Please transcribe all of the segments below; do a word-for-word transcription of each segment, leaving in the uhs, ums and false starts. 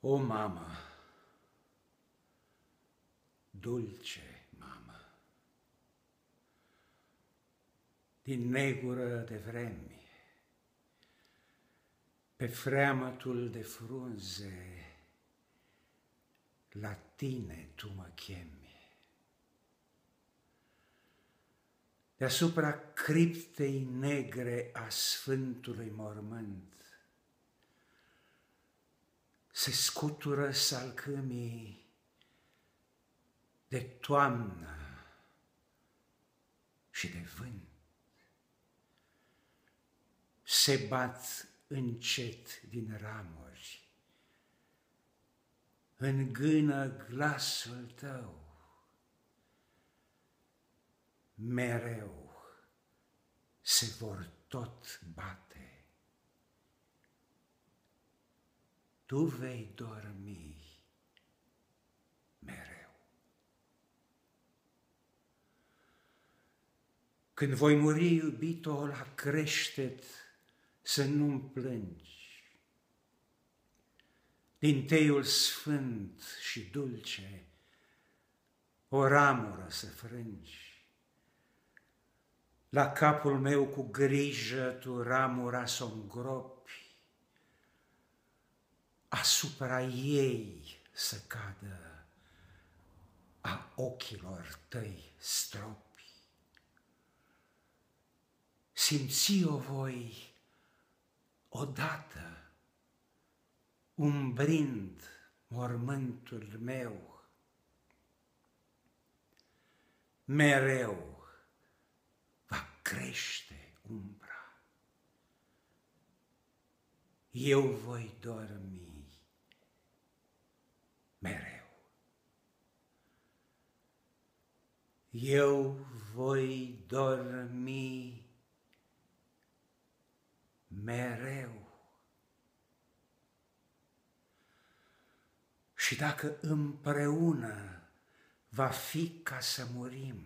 O mamă, dulce mamă, din negură de vremi, pe freamătul de frunze, la tine tu mă chemi. Deasupra criptei negre a Sfântului Mormânt, se scutură salcâmii de toamnă și de vânt. Se bat încet din ramuri, îngână glasul tău, mereu se vor tot bate. Tu vei dormi mereu. Când voi muri, iubito, la creștet, să nu-mi plângi. Din teiul sfânt și dulce, o ramură să frângi. La capul meu cu grijă tu ramura s-o îngropi, asupra ei să cadă a ochilor tăi stropi. Simți-o voi odată, umbrind mormântul meu, mereu va crește umbra. Eu voi dormi mereu. Eu voi dormi mereu. Și dacă împreună va fi ca să murim,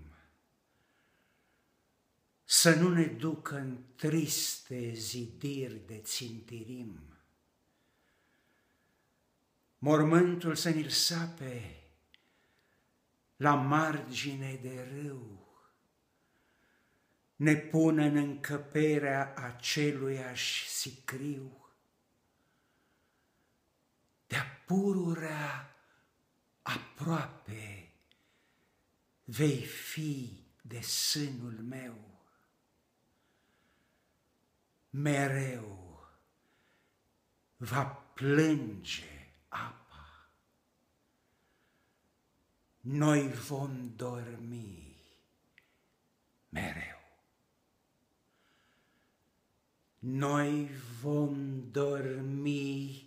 să nu ne ducă în triste zidiri de țintirim, mormântul să ni-l sape la margine de râu, ne pune în încăperea aceluiași sicriu. De-a pururea aproape vei fi de sânul meu, mereu va plânge apa. Noi vom dormi mereu. Noi vom dormi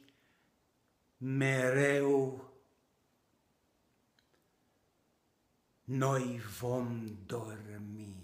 mereu. Noi vom dormi